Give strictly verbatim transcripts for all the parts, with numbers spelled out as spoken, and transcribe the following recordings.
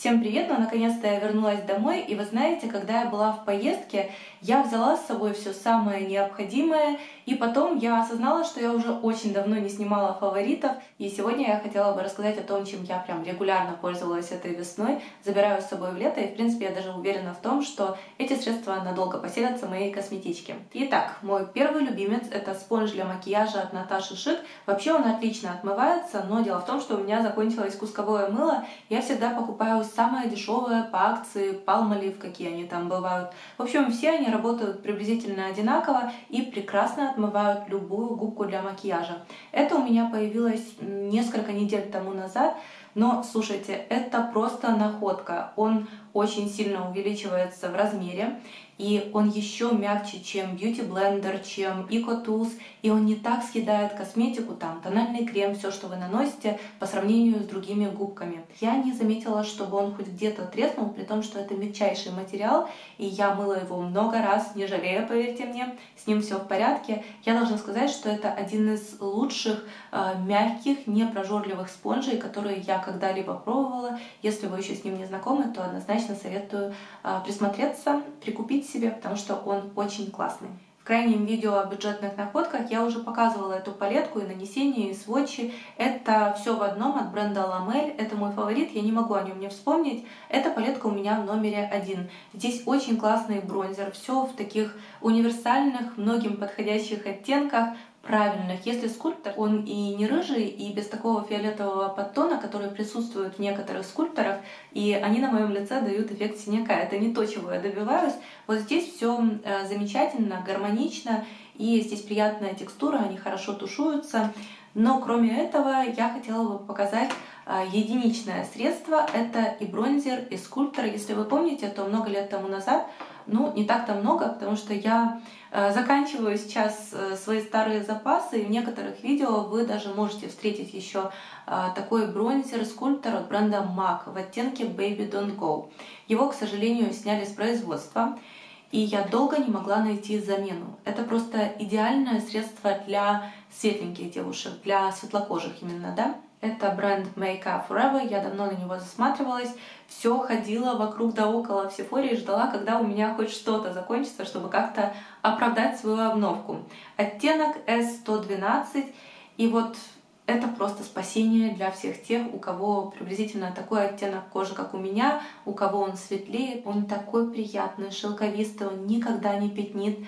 Всем привет! Ну, наконец-то я вернулась домой, и вы знаете, когда я была в поездке, я взяла с собой все самое необходимое, и потом я осознала, что я уже очень давно не снимала фаворитов, и сегодня я хотела бы рассказать о том, чем я прям регулярно пользовалась этой весной, забираю с собой в лето, и в принципе я даже уверена в том, что эти средства надолго поселятся в моей косметичке. Итак, мой первый любимец — это спонж для макияжа от Наташи Шик. Вообще он отлично отмывается, но дело в том, что у меня закончилось кусковое мыло, я всегда покупаю самое дешевое по акции Palmolive, какие они там бывают. В общем, все они работают приблизительно одинаково и прекрасно отмывают любую губку для макияжа. Это у меня появилось несколько недель тому назад, но, слушайте, это просто находка. Он очень сильно увеличивается в размере, и он еще мягче, чем Beauty Blender, чем EcoTools, и он не так съедает косметику, там, тональный крем, все, что вы наносите, по сравнению с другими губками. Я не заметила, чтобы он хоть где-то треснул, при том, что это мягчайший материал, и я мыла его много раз, не жалея, поверьте мне, с ним все в порядке. Я должна сказать, что это один из лучших э, мягких, непрожорливых спонжей, которые я когда-либо пробовала. Если вы еще с ним не знакомы, то однозначно советую э, присмотреться, прикупить себе, потому что он очень классный. В крайнем видео о бюджетных находках я уже показывала эту палетку, и нанесение, и сводчи. Это все в одном от бренда Lamel. Это мой фаворит, я не могу о нем не вспомнить. Эта палетка у меня в номере один. Здесь очень классный бронзер, все в таких универсальных, многим подходящих оттенках, правильных. Если скульптор, он и не рыжий, и без такого фиолетового подтона, который присутствует в некоторых скульпторах, и они на моем лице дают эффект синяка. Это не то, чего я добиваюсь. Вот здесь все замечательно, гармонично, и здесь приятная текстура, они хорошо тушуются. Но кроме этого я хотела бы показать единичное средство. Это и бронзер, и скульптор. Если вы помните, то много лет тому назад, ну, не так-то много, потому что я э, заканчиваю сейчас э, свои старые запасы, и в некоторых видео вы даже можете встретить еще э, такой бронзер, скульптор от бренда мак в оттенке Baby Don't Go. Его, к сожалению, сняли с производства, и я долго не могла найти замену. Это просто идеальное средство для светленьких девушек, для светлокожих именно, да? Это бренд Make Up Forever, я давно на него засматривалась, все ходила вокруг да около в Сефоре и ждала, когда у меня хоть что-то закончится, чтобы как-то оправдать свою обновку. Оттенок эс сто двенадцать, и вот это просто спасение для всех тех, у кого приблизительно такой оттенок кожи, как у меня, у кого он светлее. Он такой приятный, шелковистый, он никогда не пятнит.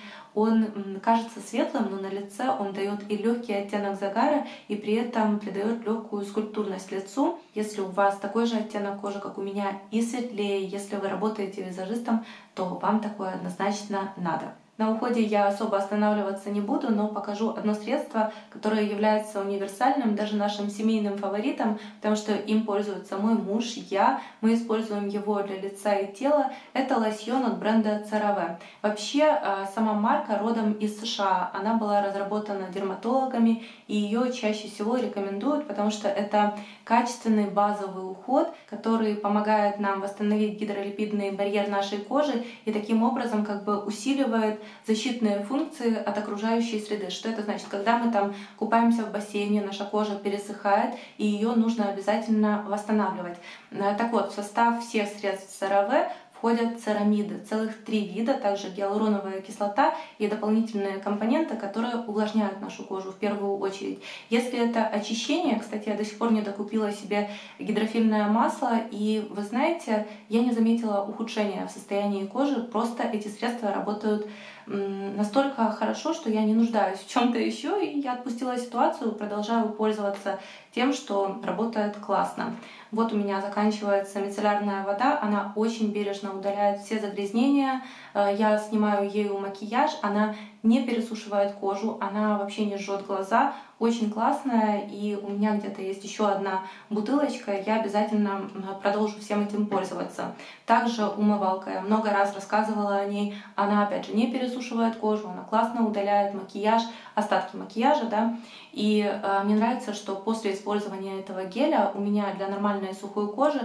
Он кажется светлым, но на лице он дает и легкий оттенок загара, и при этом придает легкую скульптурность лицу. Если у вас такой же оттенок кожи, как у меня, и светлее, если вы работаете визажистом, то вам такое однозначно надо. На уходе я особо останавливаться не буду, но покажу одно средство, которое является универсальным, даже нашим семейным фаворитом, потому что им пользуется мой муж, я. Мы используем его для лица и тела. Это лосьон от бренда CeraVe. Вообще, сама марка родом из США. Она была разработана дерматологами, и ее чаще всего рекомендуют, потому что это качественный базовый уход, который помогает нам восстановить гидролипидный барьер нашей кожи и таким образом как бы усиливает защитные функции от окружающей среды. Что это значит? Когда мы там купаемся в бассейне, наша кожа пересыхает, и ее нужно обязательно восстанавливать. Так вот, в состав всех средств CeraVe входят церамиды, целых три вида, также гиалуроновая кислота и дополнительные компоненты, которые увлажняют нашу кожу в первую очередь. Если это очищение, кстати, я до сих пор не докупила себе гидрофильное масло, и вы знаете, я не заметила ухудшения в состоянии кожи, просто эти средства работают настолько хорошо, что я не нуждаюсь в чем-то еще, и я отпустила ситуацию, продолжаю пользоваться тем, что работает классно. Вот у меня заканчивается мицеллярная вода, она очень бережно удаляет все загрязнения, я снимаю ею макияж, она не пересушивает кожу, она вообще не жжет глаза, очень классная, и у меня где-то есть еще одна бутылочка, я обязательно продолжу всем этим пользоваться. Также умывалка, я много раз рассказывала о ней, она опять же не пересушивает кожу, она классно удаляет макияж, остатки макияжа, да, и э, мне нравится, что после использования этого геля у меня для нормальной сухой кожи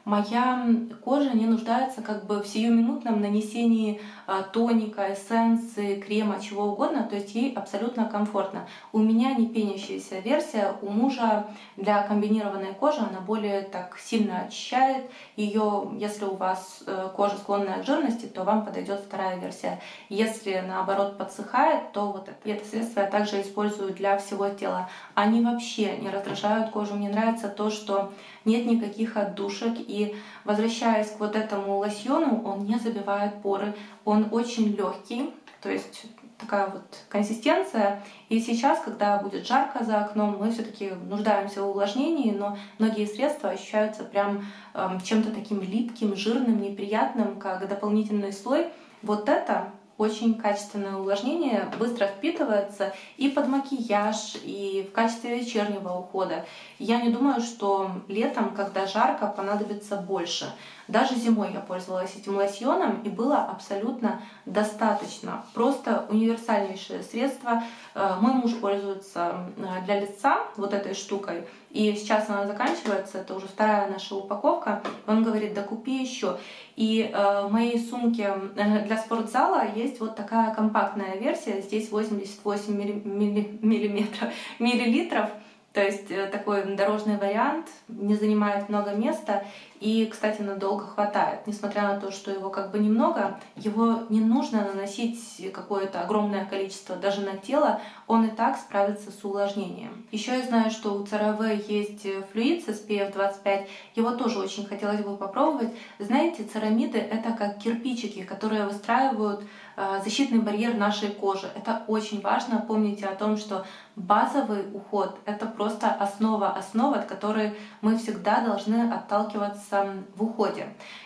моя кожа не нуждается как бы в сиюминутном нанесении а, тоника, эссенции, крема, чего угодно, то есть ей абсолютно комфортно. У меня не пенящаяся версия, у мужа для комбинированной кожи она более так сильно очищает ее. Если у вас э, кожа склонная к жирности, то вам подойдет вторая версия. Если наоборот подсыхает, то вот это. И это средство я также использую для всего тела. Они вообще не раздражают кожу. Мне нравится то, что нет никаких отдушек. И возвращаясь к вот этому лосьону, он не забивает поры, он очень легкий, то есть такая вот консистенция. И сейчас, когда будет жарко за окном, мы все-таки нуждаемся в увлажнении, но многие средства ощущаются прям эм, чем-то таким липким, жирным, неприятным, как дополнительный слой. Вот это очень качественное увлажнение, быстро впитывается и под макияж, и в качестве вечернего ухода. Я не думаю, что летом, когда жарко, понадобится больше. Даже зимой я пользовалась этим лосьоном, и было абсолютно достаточно. Просто универсальнейшее средство. Мой муж пользуется для лица вот этой штукой, и сейчас она заканчивается, это уже вторая наша упаковка. Он говорит, да купи еще. И э, в моей сумке для спортзала есть вот такая компактная версия, здесь восемьдесят восемь миллиметров, миллилитров. То есть такой дорожный вариант, не занимает много места и, кстати, надолго хватает. Несмотря на то, что его как бы немного, его не нужно наносить какое-то огромное количество даже на тело, он и так справится с увлажнением. Еще я знаю, что у ЦeraVe есть флюид с эс пи эф двадцать пять, его тоже очень хотелось бы попробовать. Знаете, церамиды — это как кирпичики, которые выстраивают защитный барьер нашей кожи. Это очень важно. Помните о том, что базовый уход — это просто основа основ, от которой мы всегда должны отталкиваться в уходе.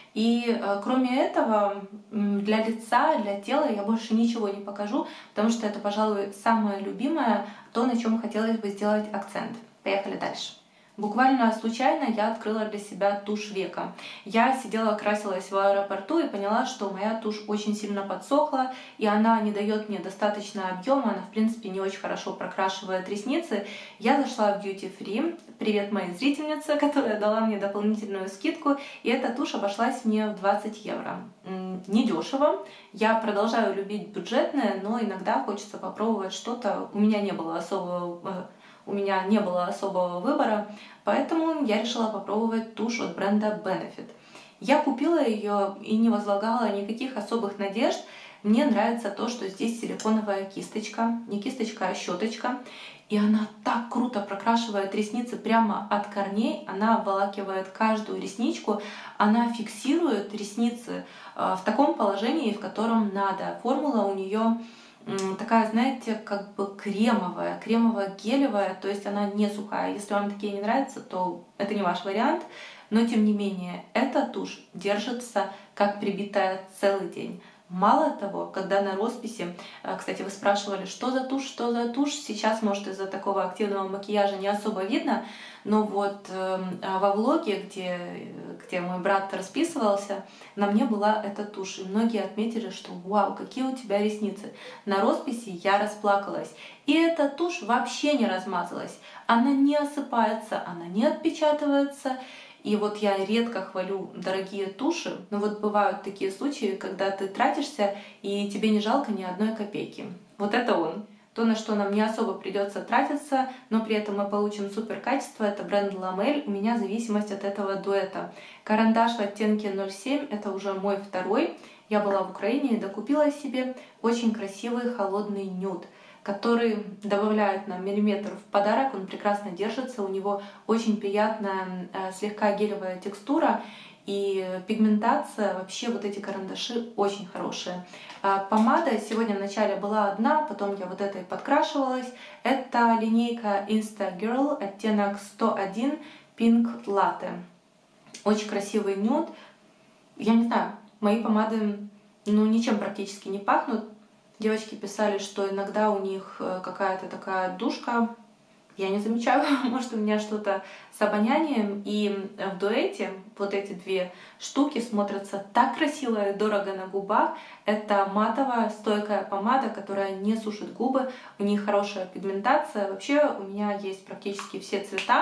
И э, кроме этого, для лица, для тела я больше ничего не покажу, потому что это, пожалуй, самое любимое, то, на чем хотелось бы сделать акцент. Поехали дальше. Буквально случайно я открыла для себя тушь века. Я сидела, красилась в аэропорту и поняла, что моя тушь очень сильно подсохла, и она не дает мне достаточно объема, она в принципе не очень хорошо прокрашивает ресницы. Я зашла в Duty Free, привет моей зрительнице, которая дала мне дополнительную скидку, и эта тушь обошлась мне в двадцать евро. Недешево. Я продолжаю любить бюджетное, но иногда хочется попробовать что-то. У меня не было особого У меня не было особого выбора, поэтому я решила попробовать тушь от бренда Benefit. Я купила ее и не возлагала никаких особых надежд. Мне нравится то, что здесь силиконовая кисточка, не кисточка, а щеточка. И она так круто прокрашивает ресницы прямо от корней, она обволакивает каждую ресничку, она фиксирует ресницы в таком положении, в котором надо. Формула у нее такая, знаете, как бы кремовая, кремово-гелевая, то есть она не сухая. Если вам такие не нравятся, то это не ваш вариант, но тем не менее эта тушь держится как прибитая целый день. Мало того, когда на росписи, кстати, вы спрашивали, что за тушь, что за тушь, сейчас, может, из-за такого активного макияжа не особо видно, но вот э, во влоге, где, где мой брат расписывался, на мне была эта тушь, и многие отметили, что вау, какие у тебя ресницы. На росписи я расплакалась, и эта тушь вообще не размазалась, она не осыпается, она не отпечатывается. И вот я редко хвалю дорогие туши, но вот бывают такие случаи, когда ты тратишься, и тебе не жалко ни одной копейки. Вот это он. То, на что нам не особо придется тратиться, но при этом мы получим супер качество, это бренд Ламель. У меня зависимость от этого дуэта. Карандаш в оттенке ноль семь, это уже мой второй. Я была в Украине и докупила себе очень красивый холодный нюд, который добавляет нам миллиметр в подарок, он прекрасно держится, у него очень приятная, слегка гелевая текстура и пигментация. Вообще вот эти карандаши очень хорошие. Помада сегодня вначале была одна, потом я вот этой подкрашивалась. Это линейка Insta Girl, оттенок сто один Pink Latte. Очень красивый нюд. Я не знаю, мои помады ну, ничем практически не пахнут. Девочки писали, что иногда у них какая-то такая душка. Я не замечаю, может, у меня что-то с обонянием. И в дуэте вот эти две штуки смотрятся так красиво и дорого на губах. Это матовая стойкая помада, которая не сушит губы. У них хорошая пигментация. Вообще у меня есть практически все цвета.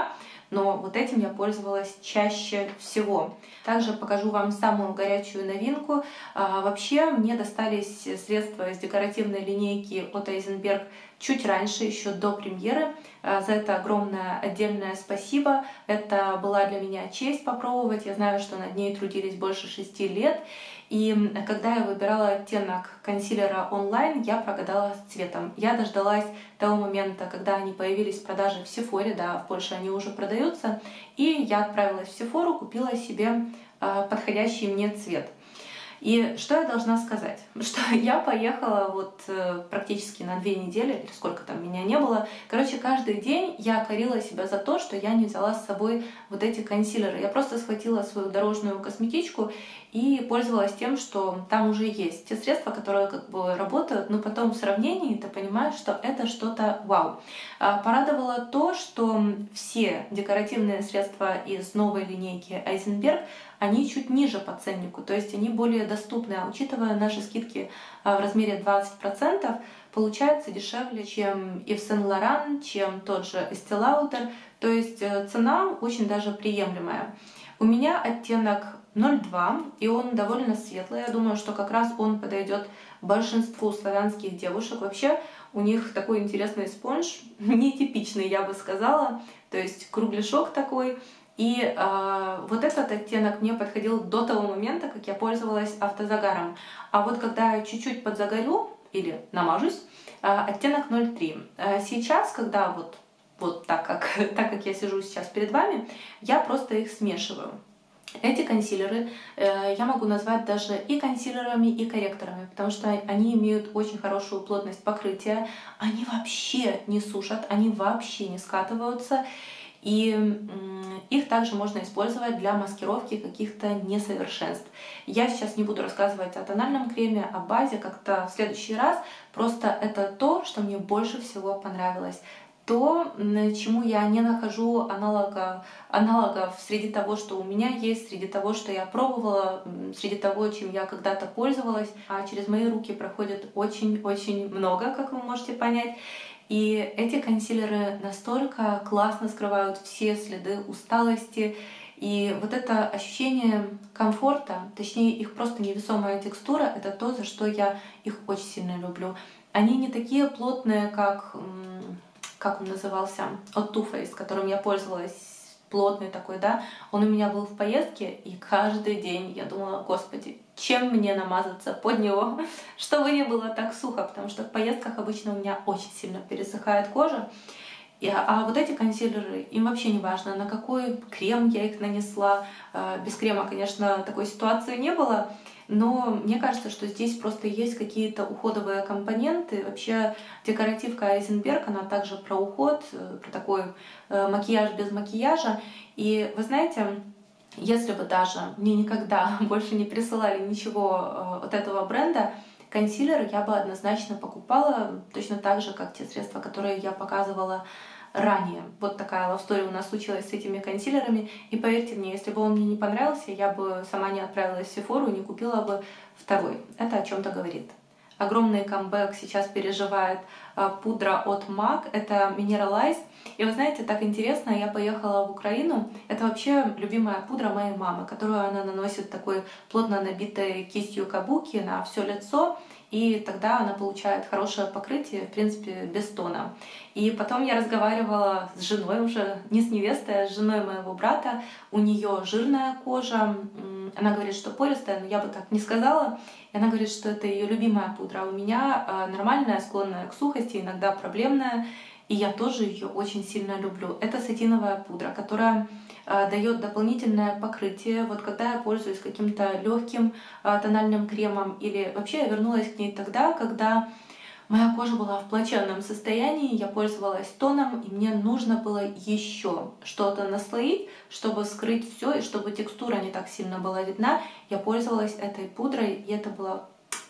но вот этим я пользовалась чаще всего. Также покажу вам самую горячую новинку. А, вообще мне достались средства из декоративной линейки от Айзенберг чуть раньше, еще до премьеры. А, за это огромное отдельное спасибо. Это была для меня честь попробовать. Я знаю, что над ней трудились больше шести лет. И когда я выбирала оттенок консилера онлайн, я прогадала с цветом. Я дождалась того момента, когда они появились в продаже в Сефоре, да, в Польше они уже продаются, и я отправилась в Сефору, купила себе подходящий мне цвет. И что я должна сказать? Что я поехала вот э, практически на две недели, или сколько там меня не было. Короче, каждый день я корила себя за то, что я не взяла с собой вот эти консилеры. Я просто схватила свою дорожную косметичку и пользовалась тем, что там уже есть те средства, которые как бы работают, но потом в сравнении ты понимаешь, что это что-то вау. Порадовало то, что все декоративные средства из новой линейки Айзенберг, они чуть ниже по ценнику, то есть они более доступны, а учитывая наши скидки в размере двадцать процентов, получается дешевле, чем Yves Saint Laurent, чем тот же Estée Lauder, то есть цена очень даже приемлемая. У меня оттенок ноль два, и он довольно светлый. Я думаю, что как раз он подойдет большинству славянских девушек. Вообще у них такой интересный спонж, нетипичный, я бы сказала, то есть кругляшок такой. И э, вот этот оттенок мне подходил до того момента, как я пользовалась автозагаром. А вот когда я чуть-чуть подзагорю или намажусь, э, оттенок ноль три. Э, сейчас, когда вот, вот так, как, так как я сижу сейчас перед вами, я просто их смешиваю. Эти консилеры э, я могу назвать даже и консилерами, и корректорами, потому что они имеют очень хорошую плотность покрытия, они вообще не сушат, они вообще не скатываются. И их также можно использовать для маскировки каких-то несовершенств. Я сейчас не буду рассказывать о тональном креме, о базе, как-то в следующий раз. Просто это то, что мне больше всего понравилось. То, чему я не нахожу аналога, аналогов среди того, что у меня есть, среди того, что я пробовала, среди того, чем я когда-то пользовалась. А через мои руки проходит очень-очень много, как вы можете понять. И эти консилеры настолько классно скрывают все следы усталости. И вот это ощущение комфорта, точнее их просто невесомая текстура, это то, за что я их очень сильно люблю. Они не такие плотные, как, как он назывался, от Too Faced, которым я пользовалась. Плотный такой, да, он у меня был в поездке, и каждый день я думала, господи, чем мне намазаться под него, чтобы не было так сухо, потому что в поездках обычно у меня очень сильно пересыхает кожа. И, а вот эти консилеры, им вообще не важно, на какой крем я их нанесла. Без крема, конечно, такой ситуации не было, но мне кажется, что здесь просто есть какие-то уходовые компоненты. Вообще декоративка Айзенберг, она также про уход, про такой макияж без макияжа. И вы знаете, если бы даже мне никогда больше не присылали ничего от этого бренда, консилер я бы однозначно покупала, точно так же, как те средства, которые я показывала ранее. Вот такая лавстори у нас случилась с этими консилерами. И поверьте мне, если бы он мне не понравился, я бы сама не отправилась в Сефору и не купила бы второй. Это о чем-то говорит. Огромный камбэк сейчас переживает пудра от мак. Это Mineralize. И вы знаете, так интересно, я поехала в Украину. Это вообще любимая пудра моей мамы, которую она наносит такой плотно набитой кистью кабуки на все лицо. И тогда она получает хорошее покрытие, в принципе, без тона. И потом я разговаривала с женой уже, не с невестой, а с женой моего брата. У нее жирная кожа. Она говорит, что пористая, но я бы так не сказала. И она говорит, что это ее любимая пудра. У меня нормальная, склонная к сухости, иногда проблемная. И я тоже ее очень сильно люблю. Это сатиновая пудра, которая дает дополнительное покрытие. Вот когда я пользуюсь каким-то легким тональным кремом, или вообще я вернулась к ней тогда, когда моя кожа была в плачевном состоянии, я пользовалась тоном, и мне нужно было еще что-то наслоить, чтобы скрыть все, и чтобы текстура не так сильно была видна. Я пользовалась этой пудрой, и это было...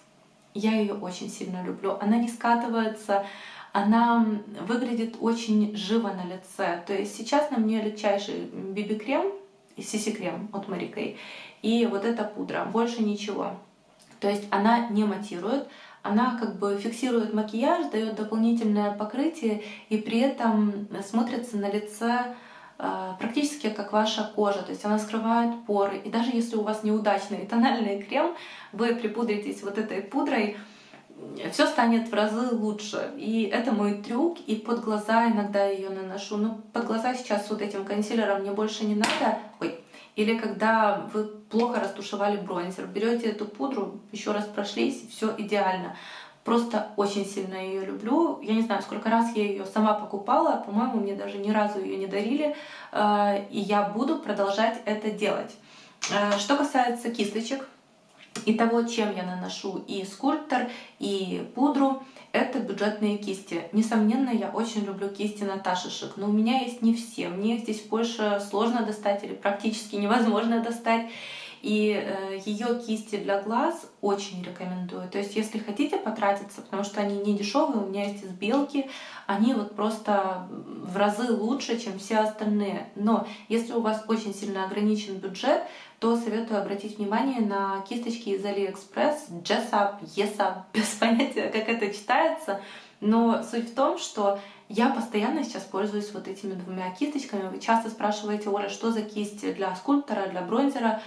Я ее очень сильно люблю. Она не скатывается, она выглядит очень живо на лице. То есть сейчас на мне легчайший би би-крем, си си-крем от Marie K, и вот эта пудра, больше ничего. То есть она не матирует, она как бы фиксирует макияж, дает дополнительное покрытие, и при этом смотрится на лице э, практически как ваша кожа, то есть она скрывает поры. И даже если у вас неудачный тональный крем, вы припудритесь вот этой пудрой, все станет в разы лучше. И это мой трюк. И под глаза иногда ее наношу. Ну, под глаза сейчас вот этим консилером мне больше не надо. Ой. Или когда вы плохо растушевали бронзер, берете эту пудру, еще раз прошлись, все идеально. Просто очень сильно ее люблю. Я не знаю, сколько раз я ее сама покупала. По-моему, мне даже ни разу ее не дарили. И я буду продолжать это делать. Что касается кисточек и того, чем я наношу и скульптор, и пудру, это бюджетные кисти. Несомненно, я очень люблю кисти Наташи Шик, но у меня есть не все. Мне их здесь в Польше сложно достать или практически невозможно достать. И э, ее кисти для глаз очень рекомендую. То есть, если хотите потратиться, потому что они не дешевые, у меня есть из Белки, они вот просто в разы лучше, чем все остальные. Но если у вас очень сильно ограничен бюджет, то советую обратить внимание на кисточки из Алиэкспресс, Jessup, Yesup, без понятия, как это читается. Но суть в том, что я постоянно сейчас пользуюсь вот этими двумя кисточками. Вы часто спрашиваете: Оля, что за кисть для скульптора, для бронзера?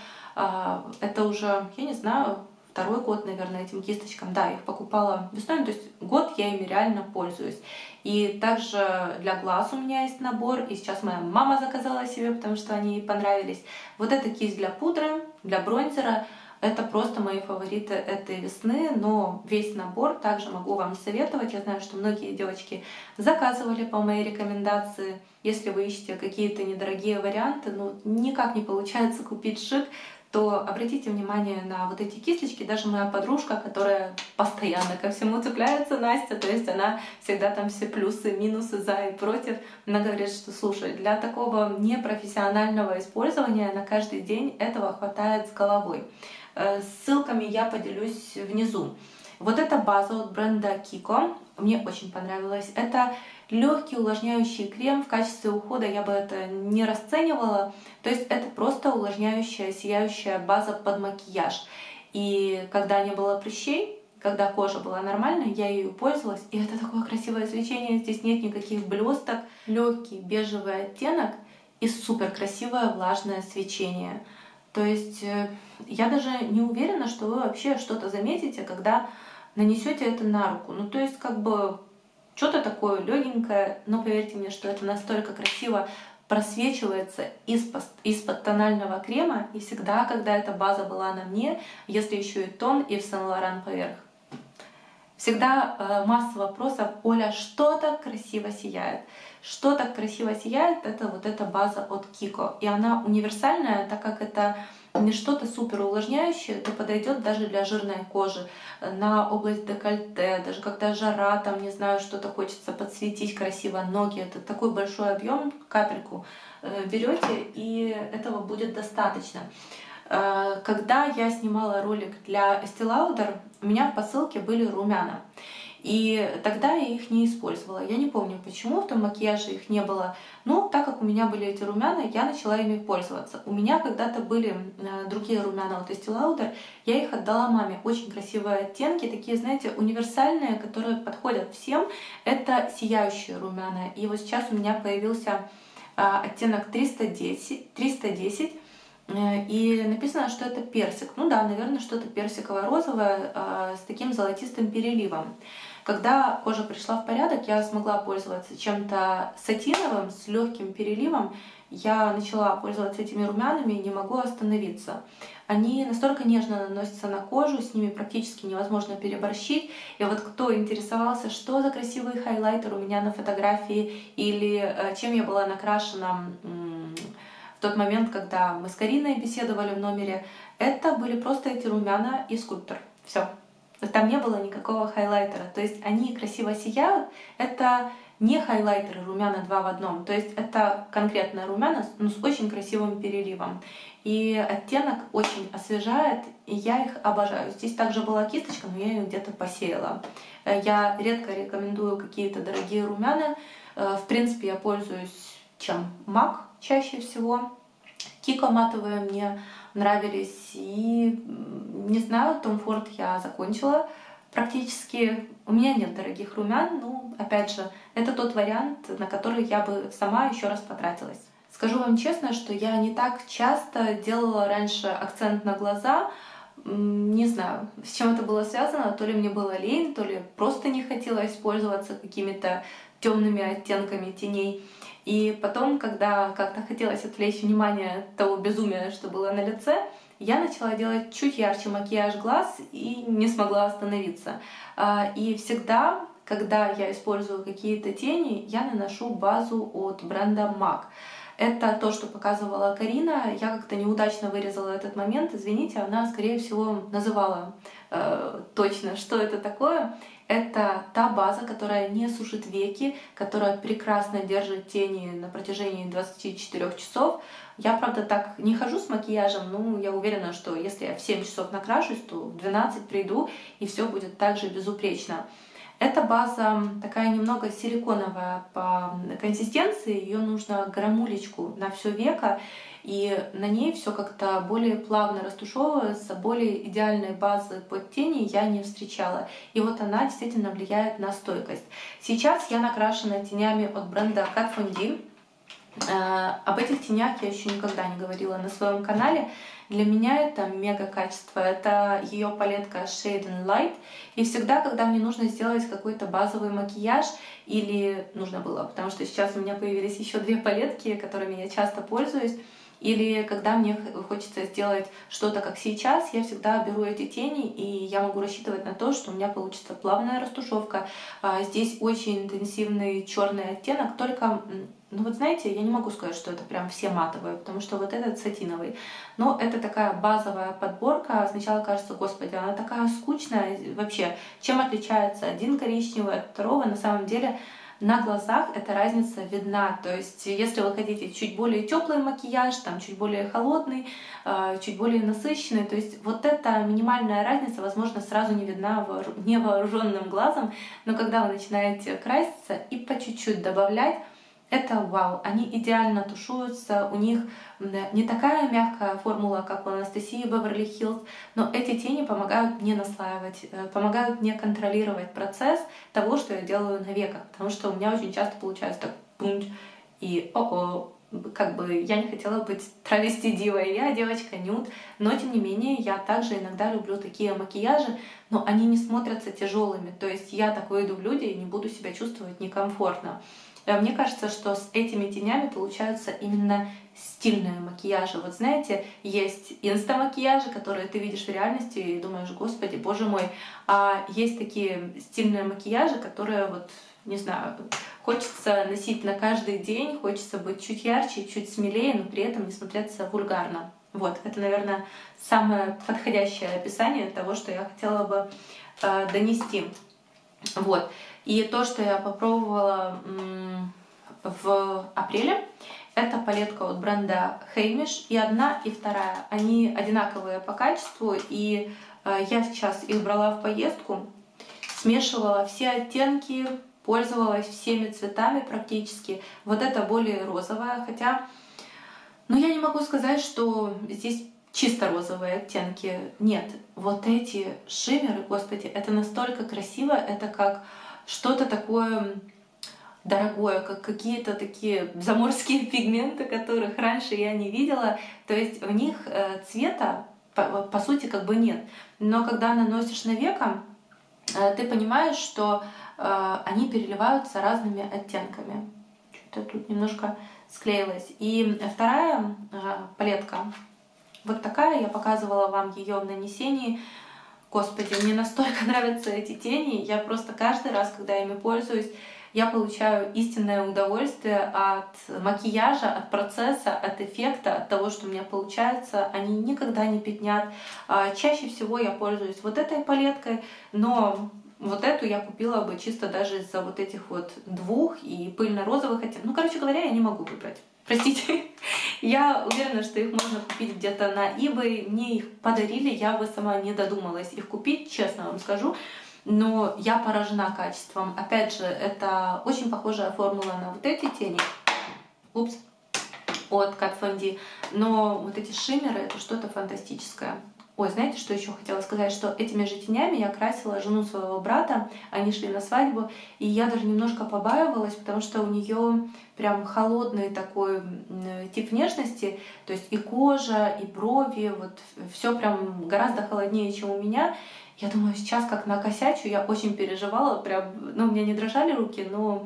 Это уже, я не знаю, второй год, наверное, этим кисточкам. Да, их покупала весной, то есть год я ими реально пользуюсь. И также для глаз у меня есть набор, и сейчас моя мама заказала себе, потому что они ей понравились. Вот эта кисть для пудры, для бронзера. Это просто мои фавориты этой весны, но весь набор также могу вам советовать. Я знаю, что многие девочки заказывали по моей рекомендации. Если вы ищете какие-то недорогие варианты, но никак не получается купить Шик, то обратите внимание на вот эти кисточки. Даже моя подружка, которая постоянно ко всему цепляется, Настя, то есть она всегда там все плюсы, минусы, за и против, она говорит, что слушай, для такого непрофессионального использования на каждый день этого хватает с головой. Ссылками я поделюсь внизу. Вот эта база от бренда Kiko мне очень понравилась. Это легкий увлажняющий крем. В качестве ухода я бы это не расценивала. То есть это просто увлажняющая, сияющая база под макияж. И когда не было прыщей, когда кожа была нормальной, я ею пользовалась. И это такое красивое свечение. Здесь нет никаких блесток. Легкий бежевый оттенок и супер красивое влажное свечение. То есть я даже не уверена, что вы вообще что-то заметите, когда нанесете это на руку. Ну, то есть, как бы, что-то такое легенькое, но поверьте мне, что это настолько красиво просвечивается из-под, из-под тонального крема. И всегда, когда эта база была на мне, если еще и тон и в Сен-Лоран поверх, всегда э, масса вопросов: Оля, что так красиво сияет? Что так красиво сияет? Это вот эта база от Kiko. И она универсальная, так как это не что-то супер увлажняющее, то подойдет даже для жирной кожи, на область декольте, даже когда жара, там, не знаю, что-то хочется подсветить красиво, ноги. Это такой большой объем, капельку э, берете, и этого будет достаточно. Э, когда я снимала ролик для Estee Lauder, у меня в посылке были румяна. И тогда я их не использовала. Я не помню, почему в том макияже их не было. Но так как у меня были эти румяна, я начала ими пользоваться. У меня когда-то были другие румяна от Estee Lauder. Я их отдала маме. Очень красивые оттенки, такие, знаете, универсальные, которые подходят всем. Это сияющие румяна. И вот сейчас у меня появился оттенок триста десять. триста десять. И написано, что это персик. Ну да, наверное, что-то персиково-розовое с таким золотистым переливом. Когда кожа пришла в порядок, я смогла пользоваться чем-то сатиновым с легким переливом. Я начала пользоваться этими румянами и не могу остановиться. Они настолько нежно наносятся на кожу, с ними практически невозможно переборщить. И вот кто интересовался, что за красивый хайлайтер у меня на фотографии или чем я была накрашена в тот момент, когда мы с Кариной беседовали в номере, это были просто эти румяна и скульптор. Все. Там не было никакого хайлайтера. То есть они красиво сияют. Это не хайлайтеры румяна два в одном. То есть это конкретно румяна, но с очень красивым переливом. И оттенок очень освежает, и я их обожаю. Здесь также была кисточка, но я ее где-то посеяла. Я редко рекомендую какие-то дорогие румяна. В принципе, я пользуюсь чем? MAC чаще всего. Kiko матовые мне нравились. И, не знаю, Tom Ford я закончила практически. У меня нет дорогих румян, но, опять же, это тот вариант, на который я бы сама еще раз потратилась. Скажу вам честно, что я не так часто делала раньше акцент на глаза. М, Не знаю, с чем это было связано. То ли мне было лень, то ли просто не хотелось пользоваться какими-то темными оттенками теней. И потом, когда как-то хотелось отвлечь внимание от того безумия, что было на лице, я начала делать чуть ярче макияж глаз и не смогла остановиться. А, И всегда, когда я использую какие-то тени, я наношу базу от бренда MAC. Это то, что показывала Карина. Я как-то неудачно вырезала этот момент. Извините, она, скорее всего, называла э, точно, что это такое. Это та база, которая не сушит веки, которая прекрасно держит тени на протяжении двадцати четырёх часов. Я, правда, так не хожу с макияжем, но я уверена, что если я в семь часов накрашусь, то в двенадцать приду, и все будет так же безупречно. Эта база такая немного силиконовая по консистенции, ее нужно грамулечку на все веко, и на ней все как-то более плавно растушевывается, более идеальной базы под тени я не встречала. И вот она действительно влияет на стойкость. Сейчас я накрашена тенями от бренда Kat Von D. Э, Об этих тенях я еще никогда не говорила на своем канале. Для меня это мега качество. Это ее палетка Shade and Light. И всегда, когда мне нужно сделать какой-то базовый макияж, или нужно было, потому что сейчас у меня появились еще две палетки, которыми я часто пользуюсь, или когда мне хочется сделать что-то как сейчас, я всегда беру эти тени, и я могу рассчитывать на то, что у меня получится плавная растушевка. А, Здесь очень интенсивный черный оттенок, только, м, ну вот знаете, я не могу сказать, что это прям все матовые, потому что вот этот сатиновый. Но это такая базовая подборка. Сначала кажется, господи, она такая скучная. Вообще, чем отличается один коричневый от второго? На самом деле, на глазах эта разница видна. То есть, если вы хотите чуть более теплый макияж, там чуть более холодный, э, чуть более насыщенный, то есть вот эта минимальная разница, возможно, сразу не видна воору- невооруженным глазом, но когда вы начинаете краситься и по чуть-чуть добавлять, это вау, они идеально тушуются, у них м, не такая мягкая формула, как у Анастасии Беверли Хиллз, но эти тени помогают мне наслаивать, э, помогают мне контролировать процесс того, что я делаю на веках, потому что у меня очень часто получается так пунч и о-о, как бы я не хотела быть травести-дивой, я девочка нюд, но тем не менее я также иногда люблю такие макияжи, но они не смотрятся тяжелыми, то есть я так выйду в люди и не буду себя чувствовать некомфортно. Э, Мне кажется, что с этими тенями получаются именно стильные макияжи. Вот знаете, есть инста-макияжи, которые ты видишь в реальности и думаешь, господи, боже мой. А есть такие стильные макияжи, которые вот, не знаю, хочется носить на каждый день, хочется быть чуть ярче, чуть смелее, но при этом не смотреться вульгарно. Вот, это, наверное, самое подходящее описание того, что я хотела бы э, донести. Вот. И то, что я попробовала м, в апреле, это палетка от бренда Heimish. И одна, и вторая. Они одинаковые по качеству. И э, я сейчас их брала в поездку, смешивала все оттенки, пользовалась всеми цветами практически. Вот это более розовая, хотя, ну, я не могу сказать, что здесь чисто розовые оттенки. Нет, вот эти шиммеры, господи, это настолько красиво, это как что-то такое дорогое, как какие-то такие заморские пигменты, которых раньше я не видела. То есть в них э, цвета, по, по сути, как бы нет. Но когда наносишь на веко, э, ты понимаешь, что э, они переливаются разными оттенками. Что-то тут немножко склеилось. И вторая э, палетка, вот такая, я показывала вам ее в нанесении. Господи, мне настолько нравятся эти тени. Я просто каждый раз, когда ими пользуюсь, я получаю истинное удовольствие от макияжа, от процесса, от эффекта, от того, что у меня получается. Они никогда не пятнят. А, Чаще всего я пользуюсь вот этой палеткой, но вот эту я купила бы чисто даже из-за вот этих вот двух и пыльно-розовых оттенков. Ну, короче говоря, я не могу выбрать. Простите. Я уверена, что их можно купить где-то на eBay. Мне их подарили, я бы сама не додумалась их купить, честно вам скажу. Но я поражена качеством. Опять же, это очень похожая формула на вот эти тени. Упс. От Kat Von D. Но вот эти шиммеры — это что-то фантастическое. Ой, знаете, что еще хотела сказать? Что этими же тенями я красила жену своего брата, они шли на свадьбу, и я даже немножко побаивалась, потому что у нее прям холодный такой тип внешности, то есть и кожа, и брови, вот все прям гораздо холоднее, чем у меня. Я думаю, сейчас как накосячу, я очень переживала, прям, ну, у меня не дрожали руки, но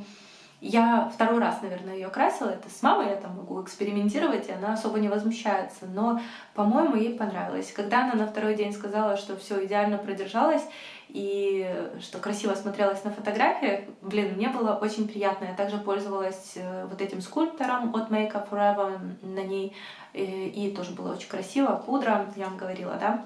я второй раз, наверное, ее красила. Это с мамой я там могу экспериментировать, и она особо не возмущается. Но, по-моему, ей понравилось. Когда она на второй день сказала, что все идеально продержалось и что красиво смотрелась на фотографиях, блин, мне было очень приятно. Я также пользовалась э, вот этим скульптором от Make Up Forever на ней, и, и тоже было очень красиво. Пудра, я вам говорила, да?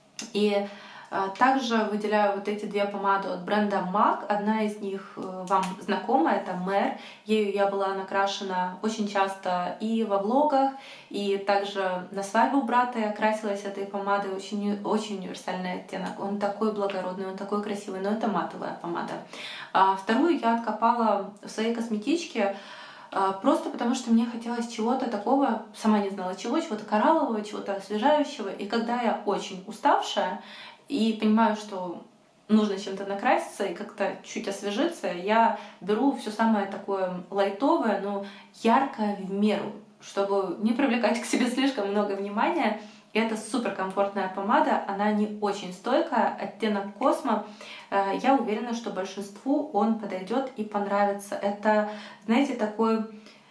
И также выделяю вот эти две помады от бренда мак. Одна из них вам знакома, это Мэр. Ею я была накрашена очень часто и во влогах, и также на свадьбу брата я красилась этой помадой. Очень, очень универсальный оттенок. Он такой благородный, он такой красивый, но это матовая помада. А вторую я откопала в своей косметичке, просто потому что мне хотелось чего-то такого, сама не знала чего, чего-то кораллового, чего-то освежающего. И когда я очень уставшая, и понимаю, что нужно чем-то накраситься и как-то чуть освежиться, я беру все самое такое лайтовое, но яркое в меру, чтобы не привлекать к себе слишком много внимания. И это суперкомфортная помада, она не очень стойкая, оттенок Космо. Я уверена, что большинству он подойдет и понравится. Это, знаете, такой...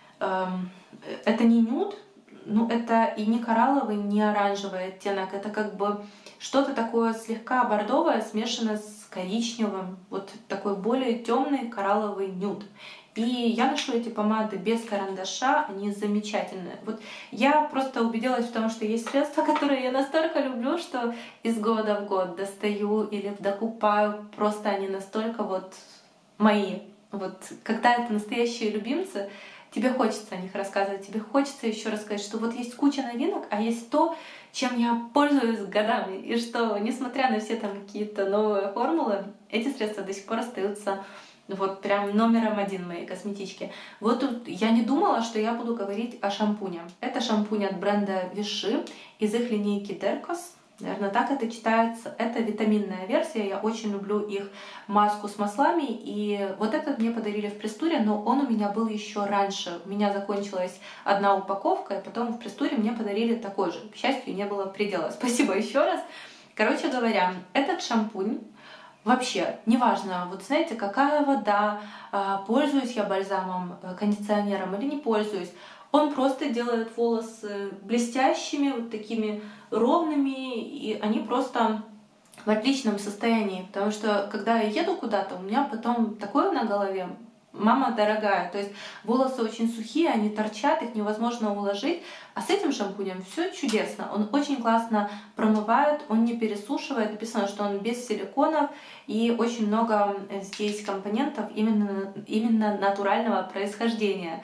Эм, это не нюд, ну это и не коралловый, не оранжевый оттенок. Это как бы что-то такое слегка бордовое, смешанное с коричневым. Вот такой более темный коралловый нюд. И я ношу эти помады без карандаша, они замечательные. Вот я просто убедилась в том, что есть средства, которые я настолько люблю, что из года в год достаю или докупаю. Просто они настолько вот мои. Вот когда это настоящие любимцы, тебе хочется о них рассказывать, тебе хочется еще рассказать, что вот есть куча новинок, а есть то, чем я пользуюсь годами, и что, несмотря на все там какие-то новые формулы, эти средства до сих пор остаются вот прям номером один в моей косметичке. Вот тут я не думала, что я буду говорить о шампуне. Это шампунь от бренда Vichy из их линейки Dercos. Наверное, так это читается. Это витаминная версия. Я очень люблю их маску с маслами. И вот этот мне подарили в Пресс-туре, но он у меня был еще раньше. У меня закончилась одна упаковка, и потом в Пресс-туре мне подарили такой же. К счастью, не было предела. Спасибо еще раз. Короче говоря, этот шампунь вообще, неважно, вот знаете, какая вода, пользуюсь я бальзамом, кондиционером или не пользуюсь, он просто делает волосы блестящими, вот такими ровными, и они просто в отличном состоянии. Потому что, когда я еду куда-то, у меня потом такое на голове, мама дорогая, то есть волосы очень сухие, они торчат, их невозможно уложить, а с этим шампунем все чудесно. Он очень классно промывает, он не пересушивает, написано, что он без силиконов, и очень много здесь компонентов именно, именно натурального происхождения.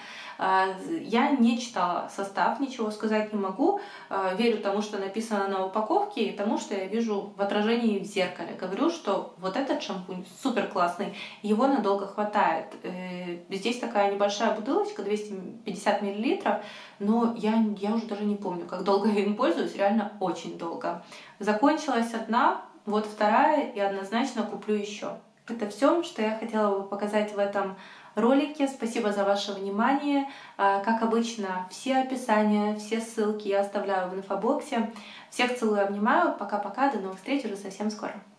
Я не читала состав, ничего сказать не могу. Верю тому, что написано на упаковке, и тому, что я вижу в отражении в зеркале. Говорю, что вот этот шампунь супер классный, его надолго хватает. Здесь такая небольшая бутылочка, двести пятьдесят миллилитров, но я, я уже даже не помню, как долго я им пользуюсь, реально очень долго. Закончилась одна, вот вторая, и однозначно куплю еще. Это все, что я хотела бы показать в этом ролике. Спасибо за ваше внимание. Как обычно, все описания, все ссылки я оставляю в инфобоксе. Всех целую, обнимаю. Пока-пока, до новых встреч уже совсем скоро.